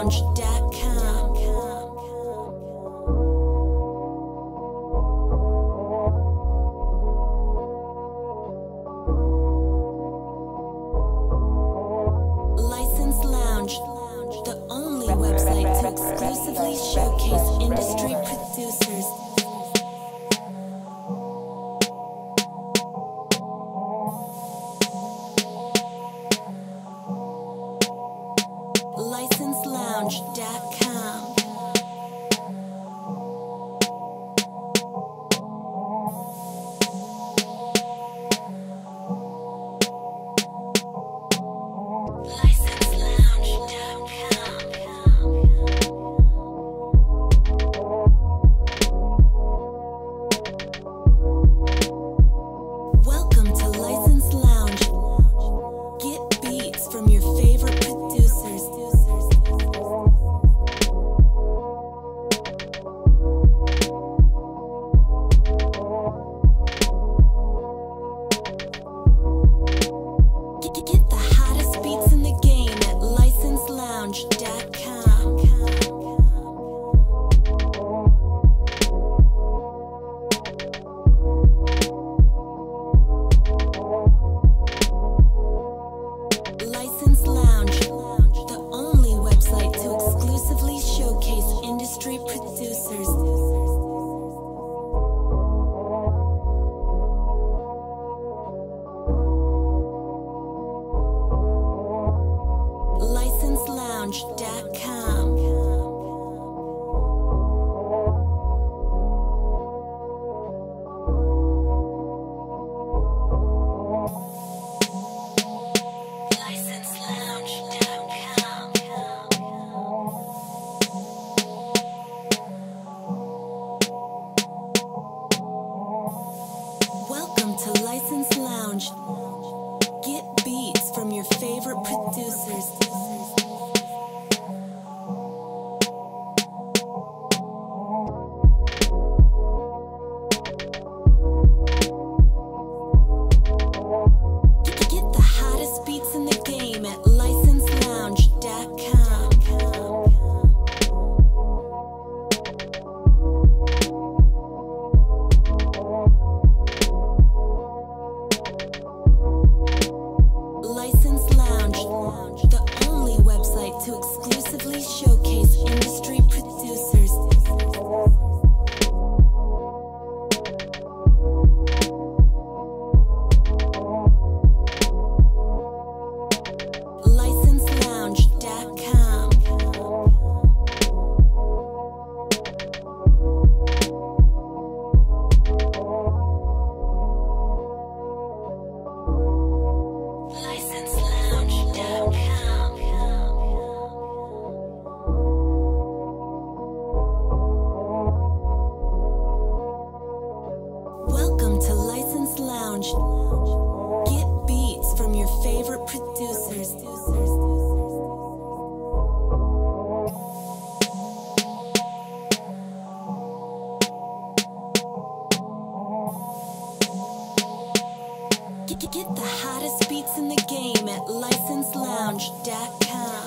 License Lounge, the only website to exclusively showcase industry producers. LicenseLounge.com. Welcome to License Lounge. Get beats from your favorite producers. Get the hottest beats in the game at LicenseLounge.com. License Lounge, the only website to exclusively showcase industry producers. LicenseLounge.com. Welcome to License Lounge. Get beats from your favorite producers. Get the hottest beats in the game at LicenseLounge.com. License Lounge, the only website to exclusively showcase industry producers. LicenseLounge.com. Welcome to License Lounge. Get beats from your favorite producers. Get the hottest beats in the game at LicenseLounge.com.